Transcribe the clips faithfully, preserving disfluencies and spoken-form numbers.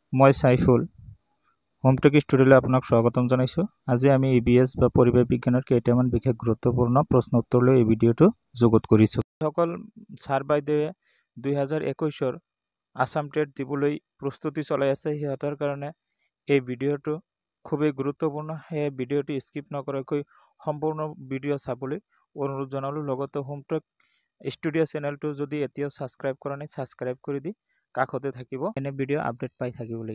মই সাইফুল হোমটেক ষ্টুডিঅ'লৈ আপোনাক স্বাগতম জনাইছো। আজি আমি ইবিএছ বা পৰিৱেশ বিজ্ঞানৰ কেইটামান বিশেষ গুৰুত্বপূৰ্ণ প্ৰশ্ন উত্তৰলৈ এই ভিডিঅ'টো যুগুত কৰিছো। সকল ছাৰ বাইদেৱে দুই হাজাৰ একৈশ ৰ আসাম টেট দিবলৈ প্ৰস্তুতি চলাই আছে, সিহঁতৰ কাৰণে এই ভিডিঅ'টো খুবেই গুৰুত্বপূৰ্ণ। এই ভিডিঅ'টো স্কিপ নকৰাকৈ সম্পূৰ্ণ ভিডিঅ' চাবলৈ অনুৰোধ জনালো। লগতে হোমটেক ষ্টুডিঅ' চেনেলটো যদি এতিয়াও সাবস্ক্ৰাইব কৰা নাই সাবস্ক্ৰাইব কৰি দি কাষতে থাকিব এনে ভিডিঅ' আপডেট পাই থাকিবলৈ।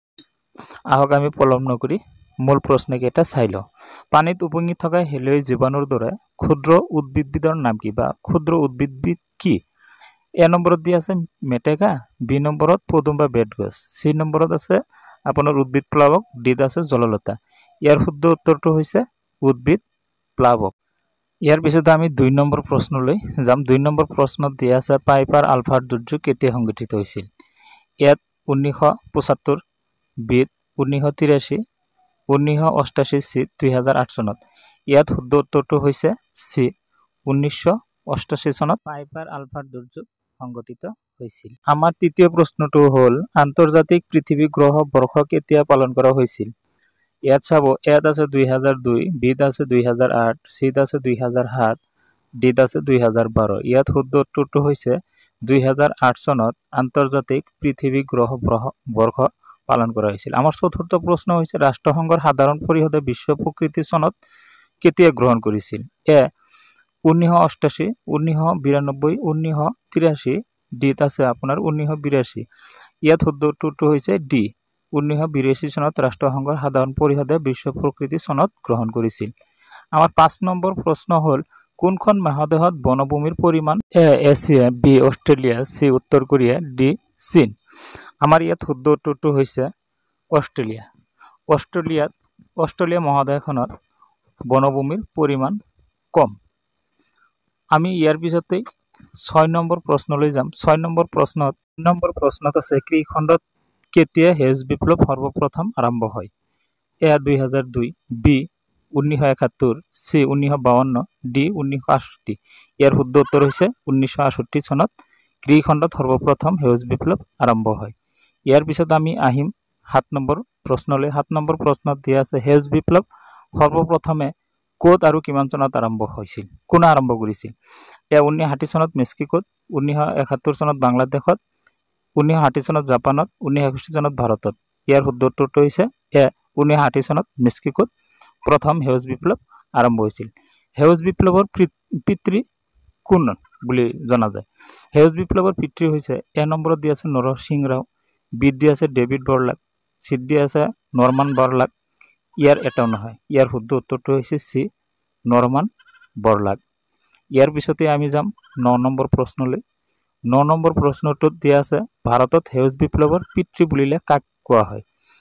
আহক আমি পলম নকৰি মূল প্ৰশ্নকেইটা চাই লওঁ। পানীত উপঙি থকা হেলিয়ই জীৱাণুৰ দৰে ক্ষুদ্ৰ উদ্ভিদবিধৰ নাম কি বা ক্ষুদ্ৰ উদ্ভিদবিধ কি? এ নম্বৰত দি আছে মেটেকা, বি নম্বৰত পদুম বা বেতগছ, চি নম্বৰত আছে আপোনাৰ উদ্ভিদ প্লাৱক, ডিত আছে জললতা। ইয়াৰ শুদ্ধ উত্তৰটো হৈছে উদ্ভিদ প্লাৱক। ইয়াৰ পিছত আমি দুই নম্বৰ প্ৰশ্নলৈ যাম। দুই নম্বৰ প্ৰশ্নত দিয়া আছে পাইপাৰ আলফাৰ দুৰ্যোগ কেতিয়া সংঘটিত হৈছিল? ইয়াত ঊনৈশ পঁচাত্তৰ, বিত ঊনৈশ তিৰাশী, ঊনৈশ অষ্টাশী, চি দুই হাজাৰ আঠ চনত। ইয়াত শুদ্ধ উত্তৰটো হৈছে চি ঊনৈশ অষ্টাশী চনত পাইপাৰ আলফাৰ দুৰ্যোগ সংঘটিত হৈছিল। আমাৰ তৃতীয় প্ৰশ্নটো হ'ল আন্তৰ্জাতিক পৃথিৱী গ্ৰহ বৰ্ষ কেতিয়া পালন কৰা হৈছিল? ইয়াত চাব ইয়াত আছে দুই হাজাৰ দুই, বিত আছে দুই হাজাৰ আঠ, চিত আছে দুই হাজাৰ সাত, ডিত আছে দুই হাজাৰ বাৰ। ইয়াত শুদ্ধ উত্তৰটো হৈছে দুই হাজাৰ আঠ চনত আন্তৰ্জাতিক পৃথিৱী গ্ৰহ বৰ্ষ পালন কৰা হৈছিল। আমাৰ চতুৰ্থ প্ৰশ্ন হৈছে ৰাষ্ট্ৰসংঘৰ সাধাৰণ পৰিষদে বিশ্ব প্ৰকৃতি চনত কেতিয়া গ্ৰহণ কৰিছিল? এ ঊনৈশ অষ্টাশী, ঊনৈশ বিৰানব্বৈ, ঊনৈশ তিৰাশী, ডিত আছে আপোনাৰ ঊনৈশ বিৰাশী। ইয়াত শুদ্ধ উত্তৰটো হৈছে ডি ঊনৈশ বিৰাশী চনত ৰাষ্ট্ৰসংঘৰ সাধাৰণ পৰিষদে বিশ্ব প্ৰকৃতি চনত গ্ৰহণ কৰিছিল। আমাৰ পাঁচ নম্বৰ প্ৰশ্ন হ'ল কোনখন মহাদেশত বনভূমিৰ পৰিমাণ? A Asia, B Australia, C উত্তৰ কোৰিয়া, ডি চীন। আমাৰ ইয়াত শুদ্ধ উত্তৰটো হৈছে অষ্ট্ৰেলিয়া। অষ্ট্ৰেলিয়াত অষ্ট্ৰেলিয়া মহাদেশখনত বনভূমিৰ পৰিমাণ কম। আমি ইয়াৰ পিছতেই ছয় নম্বৰ প্ৰশ্নলৈ যাম। ছয় নম্বৰ প্ৰশ্নত নম্বৰ প্ৰশ্নত আছে কৃষিখণ্ডত কেতিয়া সেউজ বিপ্লৱ সৰ্বপ্ৰথম আৰম্ভ হয়? এ দুই হাজাৰ দুই, বি ঊনৈশ একাত্তৰ, চি ঊনৈশ বাৱন্ন, ডি ঊনৈশ আঠষষ্ঠি। ইয়াৰ শুদ্ধ উত্তৰ হৈছে ঊনৈশ আঠষষ্ঠি চনত কৃষিখণ্ডত সৰ্বপ্ৰথম সেউজ বিপ্লৱ আৰম্ভ হয়। ইয়াৰ পিছত আমি আহিম সাত নম্বৰ প্ৰশ্নলৈ। সাত নম্বৰ প্ৰশ্নত দিয়া আছে সেউজ বিপ্লৱ সৰ্বপ্ৰথমে ক'ত আৰু কিমান চনত আৰম্ভ হৈছিল? কোনে আৰম্ভ কৰিছিল? এ ঊনৈশ ষাঠি চনত মেক্সিকোত, ঊনৈশ একাত্তৰ চনত বাংলাদেশত, ঊনৈশ ষাঠি চনত জাপানত, ঊনৈশ এষষ্ঠি চনত ভাৰতত। ইয়াৰ শুদ্ধ উত্তৰটো হৈছে এ ঊনৈশ ষাঠি চনত মেক্সিকোত প্ৰথম সেউজ বিপ্লৱ আৰম্ভ হৈছিল। সেউজ বিপ্লৱৰ পিতৃ কোন বুলি জনা যায়? সেউজ বিপ্লৱৰ পিতৃ হৈছে এ নম্বৰত দি আছে নৰসিংহ ৰাও, বিত দি আছে ডেভিড বৰলাক, চিত দি আছে নৰমান বৰলাক। ইয়াৰ এটাও নহয়। ইয়াৰ শুদ্ধ উত্তৰটো হৈছে চি নৰমান বৰলাক। ইয়াৰ পিছতে আমি যাম ন নম্বৰ প্ৰশ্নলৈ। ন নম্বৰ প্ৰশ্নটোত দিয়া আছে ভাৰতত সেউজ বিপ্লৱৰ পিতৃ বুলিলে কাক কোৱা হয়?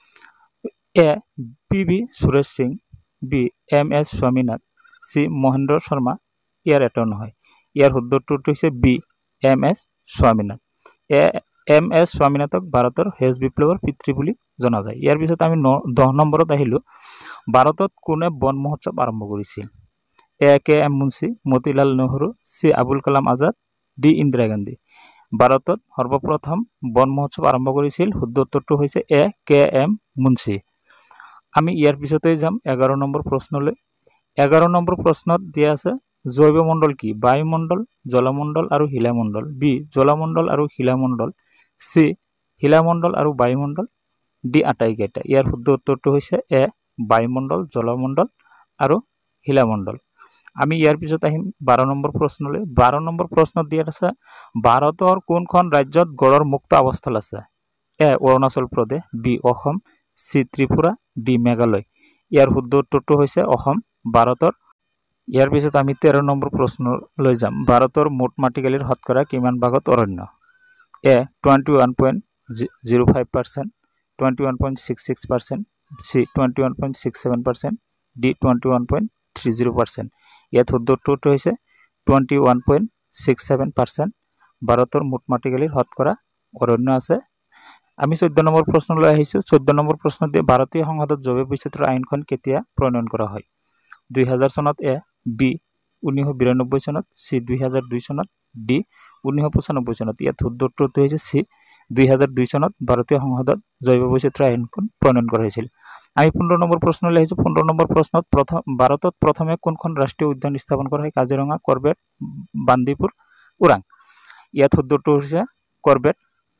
A P B Suresh Singh, B M S Swaminathan, C Mahendra Sharma. ইয়াৰ এটাও নহয়। ইয়াৰ শুদ্ধ উত্তৰটো হৈছে বি এম এছ স্বামীনাথন। এ এম এছ স্বামীনাথক ভাৰতৰ সেউজ বিপ্লৱৰ পিতৃ বুলি জনা যায়। ইয়াৰ পিছত আমি ন দহ নম্বৰত আহিলো ভাৰতত কোনে বন মহোৎসৱ আৰম্ভ কৰিছিল? A K M Munshi, Motilal Nehru, C Abul Kalam Azad, D Indira Gandhi. ভাৰতত সৰ্বপ্ৰথম বন মহোৎসৱ আৰম্ভ কৰিছিল। শুদ্ধ উত্তৰটো হৈছে এ কে এম মুন্সি। আমি ইয়াৰ পিছতে যাম এঘাৰ নম্বৰ প্ৰশ্নলৈ। এঘাৰ নম্বৰ প্ৰশ্নত দিয়া আছে জৈৱমণ্ডল কি? বায়ুমণ্ডল, জলমণ্ডল আৰু শিলামণ্ডল, বি জলমণ্ডল আৰু শিলামণ্ডল, চি শিলামণ্ডল আৰু বায়ুমণ্ডল, ডি আটাইকেইটা। ইয়াৰ শুদ্ধ উত্তৰটো হৈছে এ বায়ুমণ্ডল, জলমণ্ডল আৰু শিলামণ্ডল। আমি ইয়াৰ পিছত আহিম বাৰ নম্বৰ প্ৰশ্নলৈ। বাৰ নম্বৰ প্ৰশ্নত দিয়া আছে ভাৰতৰ কোনখন ৰাজ্যত গড়ৰ মুক্ত অৱস্থান আছে? A Arunachal Pradesh, B Assam, C Tripura, D Meghalaya. ইয়াৰ শুদ্ধ উত্তৰটো হৈছে অসম ভাৰতৰ। ইয়াৰ পিছত আমি তেৰ নম্বৰ প্ৰশ্নলৈ যাম। ভাৰতৰ মুঠ মাটিকালিৰ শতকৰা কিমান ভাগত অৰণ্য? A twenty one point zero' five percent, twenty one point six six percent, C twenty one point six seven percent, D twenty one point three zero' percent. ইয়াত শুদ্ধ উত্তৰটো হৈছে twenty one point six seven percent ভাৰতৰ মুঠ মাটিকালিৰ শতকৰা অৰণ্য আছে। আমি চৈধ্য নম্বৰ প্ৰশ্নলৈ আহিছোঁ। চৈধ্য নম্বৰ প্ৰশ্নত দিয়ে ভাৰতীয় সংসদত জৈৱ বৈচিত্ৰ্য আইনখন কেতিয়া প্ৰণয়ন কৰা হয়? দুই হাজাৰ চনত, এ বি ঊনৈশ বিৰানব্বৈ চনত, চি দুই হাজাৰ দুই চনত, ডি ঊনৈশ পঁচানব্বৈ চনত। ইয়াত শুদ্ধ উত্তৰটো হৈছে চি দুই হাজাৰ দুই চনত ভাৰতীয় সংসদত জৈৱ বৈচিত্ৰ্য আইনখন প্ৰণয়ন কৰা হৈছিল। আমি পোন্ধৰ নম্বৰ প্ৰশ্নলৈ আহিছোঁ। পোন্ধৰ নম্বৰ প্ৰশ্নত প্ৰথম ভাৰতত প্ৰথমে কোনখন ৰাষ্ট্ৰীয় উদ্যান স্থাপন কৰা হয়? কাজিৰঙা, কৰবেট, বান্দিপুৰ, ওৰাং। ইয়াত শুদ্ধটো হৈছে কৰবেট।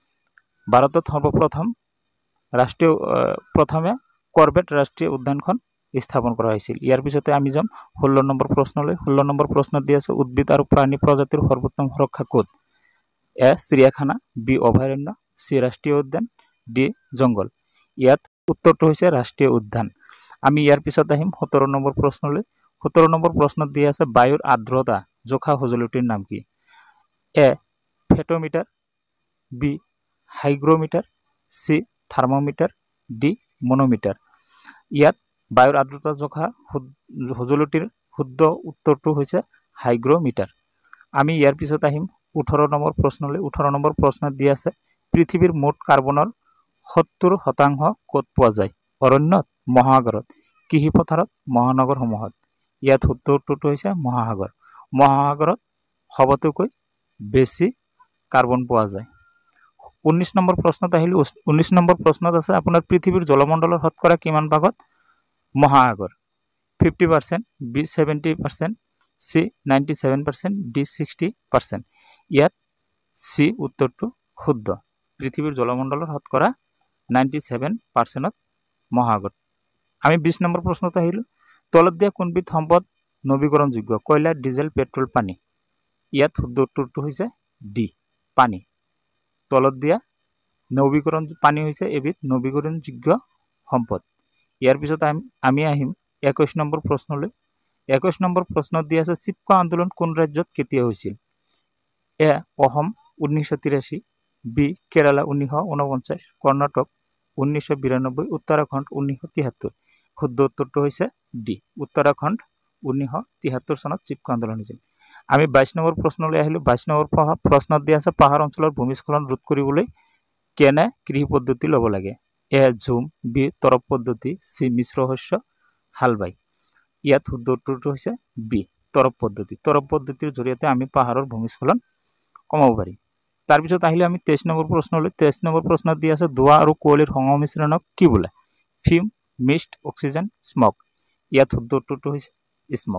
ভাৰতত সৰ্বপ্ৰথম ৰাষ্ট্ৰীয় প্ৰথমে কৰবেট ৰাষ্ট্ৰীয় উদ্যানখন স্থাপন কৰা হৈছিল। ইয়াৰ পিছতে আমি যাম ষোল্ল নম্বৰ প্ৰশ্নলৈ। ষোল্ল নম্বৰ প্ৰশ্নত দি আছে উদ্ভিদ আৰু প্ৰাণী প্ৰজাতিৰ সৰ্বোত্তম সুৰক্ষা ক'ত? এ চিৰিয়াখানা, বি অভয়াৰণ্য, চি ৰাষ্ট্ৰীয় উদ্যান, ডি জংগল। ইয়াত উত্তৰটো হৈছে ৰাষ্ট্ৰীয় উদ্যান। আমি ইয়াৰ পিছত আহিম সোতৰ নম্বৰ প্ৰশ্নলৈ। সোতৰ নম্বৰ প্ৰশ্নত দি আছে বায়ুৰ আৰ্দ্ৰতা জোখা সঁজুলিটিৰ নাম কি? A photometer, B hygrometer, C thermometer, D manometer. ইয়াত বায়ুৰ আৰ্দ্ৰতা জোখা সঁজুলিটিৰ শুদ্ধ উত্তৰটো হৈছে হাইগ্ৰোমিটাৰ। আমি ইয়াৰ পিছত আহিম ওঠৰ নম্বৰ প্ৰশ্নলৈ। ওঠৰ নম্বৰ প্ৰশ্নত দি আছে পৃথিৱীৰ মুঠ কাৰ্বনৰ সত্তৰ শতাংশ ক'ত পোৱা যায়? অৰণ্যত, মহাসাগৰত, কৃষি পথাৰত, মহানগৰসমূহত। ইয়াত শুদ্ধ উত্তৰটো হৈছে মহাসাগৰ। মহাসাগৰত সবতকৈ বেছি কাৰ্বন পোৱা যায়। ঊনৈছ নম্বৰ প্ৰশ্নত আহিলোঁ। ঊনৈছ নম্বৰ প্ৰশ্নত আছে আপোনাৰ পৃথিৱীৰ জলমণ্ডলৰ শতকৰা কিমান ভাগত মহাসাগৰ? Fifty percent, B seventy percent, C ninety seven percent, D sixty percent. ইয়াত চি উত্তৰটো শুদ্ধ। পৃথিৱীৰ জলমণ্ডলৰ শতকৰা নাইণ্টি ছেভেন পাৰ্চেণ্টত মহাসাগৰ। আমি বিছ নম্বৰ প্ৰশ্নত আহিলোঁ। তলত দিয়া কোনবিধ সম্পদ নৱীকৰণযোগ্য? কয়লা, ডিজেল, পেট্ৰল, পানী। ইয়াত শুদ্ধ উত্তৰটো হৈছে ডি পানী। তলত দিয়া নৱীকৰণ পানী হৈছে এবিধ নৱীকৰণযোগ্য সম্পদ। ইয়াৰ পিছত আমি আহিম একৈছ নম্বৰ প্ৰশ্নলৈ। একৈছ নম্বৰ প্ৰশ্নত দি আছে চিপকো আন্দোলন কোন ৰাজ্যত কেতিয়া হৈছিল? এ অসম ঊনৈছশ তিৰাশী, বি কেৰালা ঊনৈছশ ঊনপঞ্চাছ, কৰ্ণাটক ঊনৈছশ বিৰানব্বৈ, উত্তৰাখণ্ড ঊনৈছশ তিয়াত্তৰ। শুদ্ধ উত্তৰটো হৈছে ডি উত্তৰাখণ্ড ঊনৈছশ তিয়াত্তৰ চনত চিপকো আন্দোলন হৈছিল। আমি বাইছ নম্বৰ প্ৰশ্নলৈ আহিলোঁ। বাইছ নম্বৰ প্ৰশ্নত দি আছে পাহাৰ অঞ্চলৰ ভূমিস্খলন ৰোধ কৰিবলৈ কেনে কৃষি পদ্ধতি ল'ব লাগে? এ ঝুম, বি তৰপ পদ্ধতি, চি মিশ্ৰ শস্য, হাল বাই। ইয়াত শুদ্ধ উত্তৰটো হৈছে বি তৰপ পদ্ধতি। তৰপ পদ্ধতিৰ জৰিয়তে আমি পাহাৰৰ ভূমিস্খলন কমাব পাৰি। তাৰপিছত আহিলে আমি তেইছ নম্বৰ প্ৰশ্নলৈ। তেইছ নম্বৰ প্ৰশ্নত দি আছে ধোঁৱা আৰু কুঁৱলীৰ সংমিশ্ৰণক কি বোলে? ফিম, মিষ্ট, অক্সিজেন, স্মগ। ইয়াত শুদ্ধ উত্তৰটো হৈছে স্মগ।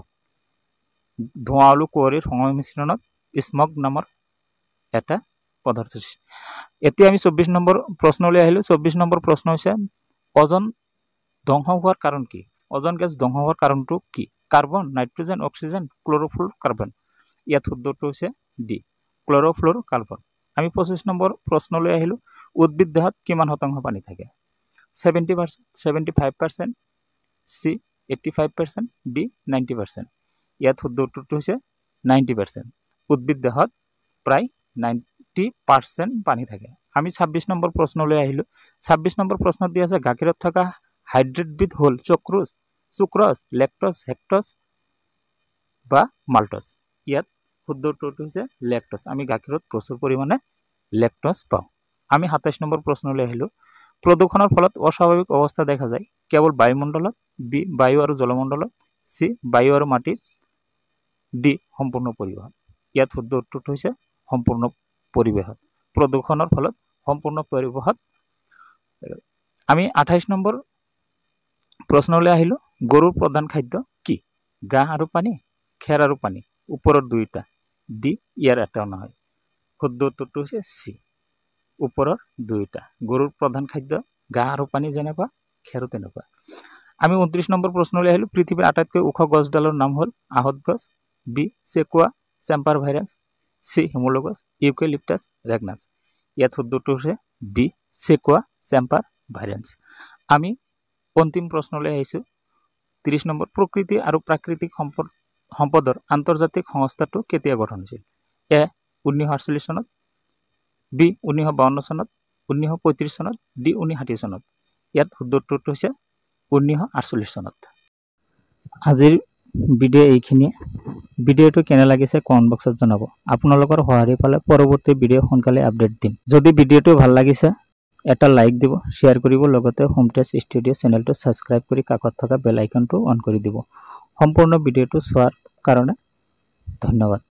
ধোঁৱা আৰু কুঁৱলীৰ সংমিশ্ৰণত স্মগ নামৰ এটা পদাৰ্থ। এতিয়া আমি চৌব্বিছ নম্বৰ প্ৰশ্নলৈ আহিলোঁ। চৌব্বিছ নম্বৰ প্ৰশ্ন হৈছে অজন ধ্বংস হোৱাৰ কাৰণ কি? অজন গেছ ধ্বংস হোৱাৰ কাৰণটো কি? Carbon, nitrogen, oxygen, chlorofluorocarbon. ইয়াত শুদ্ধটো হৈছে ডি ক্ল'ৰ'ফ্ল'ৰ কাৰ্বন। আমি পঁচিছ নম্বৰ প্ৰশ্নলৈ আহিলোঁ। উদ্ভিদ দেহত কিমান শতাংশ পানী থাকে? Seventy percent, seventy five percent, C eighty five percent, D ninety percent. ইয়াত শুদ্ধ উত্তৰটো হৈছে নাইণ্টি পাৰ্চেণ্ট। উদ্ভিদ দেহত প্ৰায় নাইণ্টি পাৰ্চেণ্ট পানী থাকে। আমি ছাব্বিছ নম্বৰ প্ৰশ্নলৈ আহিলোঁ। ছাব্বিছ নম্বৰ প্ৰশ্নত দি আছে গাখীৰত থকা হাইড্ৰেটবিধ হ'ল চক্ৰোজ, চুক্ৰজ, লেক্টজ, হেক্টজ বা মাল্টজ। ইয়াত শুদ্ধ উত্তৰটো হৈছে লেক্টজ। আমি গাখীৰত প্ৰচুৰ পৰিমাণে লেক্টজ পাওঁ। আমি সাতাইছ নম্বৰ প্ৰশ্নলৈ আহিলোঁ। প্ৰদূষণৰ ফলত অস্বাভাৱিক অৱস্থা দেখা যায় কেৱল বায়ুমণ্ডলত, বি বায়ু আৰু জলমণ্ডলত, চি বায়ু আৰু মাটিত, ডি সম্পূৰ্ণ পৰিৱেশত। ইয়াত শুদ্ধ উত্তৰটো হৈছে সম্পূৰ্ণ পৰিৱেশত। প্ৰদূষণৰ ফলত সম্পূৰ্ণ পৰিৱেশত। আমি আঠাইছ নম্বৰ প্ৰশ্নলৈ আহিলোঁ। গৰুৰ প্ৰধান খাদ্য কি? ঘাঁহ আৰু পানী, খেৰ আৰু পানী, ওপৰৰ দুয়োটা, ডি ইয়াৰ এটাও নহয়। শুদ্ধ উত্তৰটো হৈছে চি ওপৰৰ দুয়োটা। গৰুৰ প্ৰধান খাদ্য ঘাঁহ আৰু পানী যেনেকুৱা, খেৰো তেনেকুৱা। আমি ঊনত্ৰিছ নম্বৰ প্ৰশ্নলৈ আহিলোঁ। পৃথিৱীৰ আটাইতকৈ ওখ গছডালৰ নাম হ'ল আহত গছ, বি চেকুৱা চেম্পাৰ ভাইৰাছ, চি হিমোলগছ, ইউকেলিপ্টাছ ৰেগনাছ। ইয়াত শুদ্ধটো হৈছে বি চেকুৱা চেম্পাৰ ভাইৰাছ। আমি অন্তিম প্ৰশ্নলৈ আহিছোঁ। ত্ৰিছ নম্বৰ প্ৰকৃতি আৰু প্ৰাকৃতিক সম্পদ সম্পদৰ আন্তৰ্জাতিক সংস্থাটো কেতিয়া গঠন হৈছিল? এ ঊনৈছশ আঠচল্লিছ চনত, বি ঊনৈছশ বাৱন্ন চনত, ঊনৈছশ পঁয়ত্ৰিছ চনত, ডি ঊনৈছশ ষাঠি চনত। ইয়াত শুদ্ধ উত্তৰটো হৈছে ঊনৈছশ আঠচল্লিছ চনত। আজিৰ ভিডিঅ' এইখিনিয়ে। ভিডিঅ'টো কেনে লাগিছে কমেণ্ট বক্সত জনাব। আপোনালোকৰ সঁহাৰি পালে পৰৱৰ্তী ভিডিঅ' সোনকালে আপডেট দিম। যদি ভিডিঅ'টো ভাল লাগিছে এটা লাইক দিব, শ্বেয়াৰ কৰিব, লগতে হোম টেষ্ট ষ্টুডিঅ' চেনেলটো ছাবস্ক্ৰাইব কৰি কাষত থকা বেল আইকনটো অন কৰি দিব। সম্পূৰ্ণ ভিডিঅ'টো চোৱাৰ কাৰণে ধন্যবাদ।